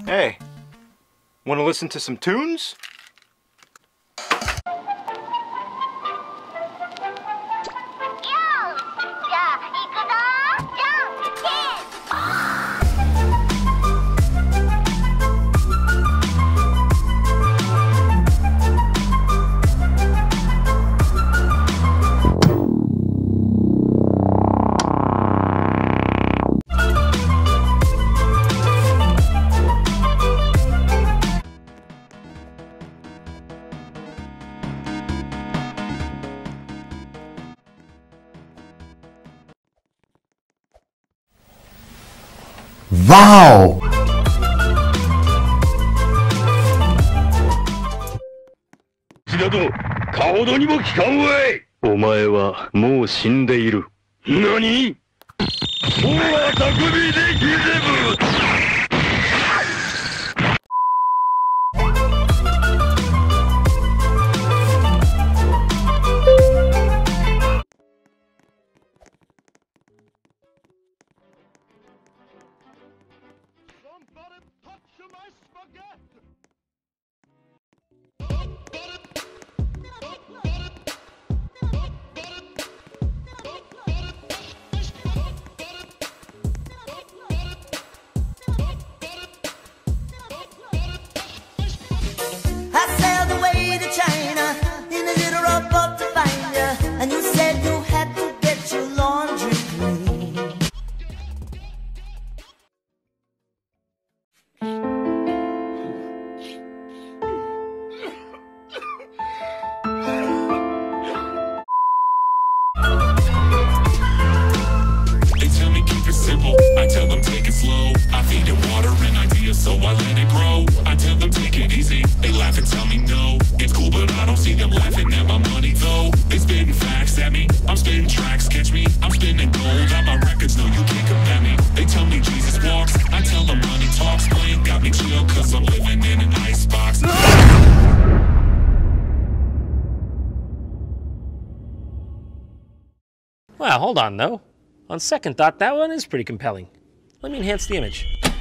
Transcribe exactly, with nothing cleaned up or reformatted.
Hey, wanna listen to some tunes? 와우! 나도顔にも聞かんわい。お前はもう死んでいる。何？もうは匠でギゼブ。 I tell them take it slow. I feed it water and ideas, so I let it grow. I tell them take it easy. They laugh and tell me no. It's cool, but I don't see them laughing at my money though. They spitting facts at me. I'm spitting tracks, catch me. I'm spinning gold on my records. No, you can't compare me. They tell me Jesus walks. I tell them money talks. Playing got me chill, cause I'm living in an icebox. Well, hold on though. On second thought, that one is pretty compelling. Let me enhance the image.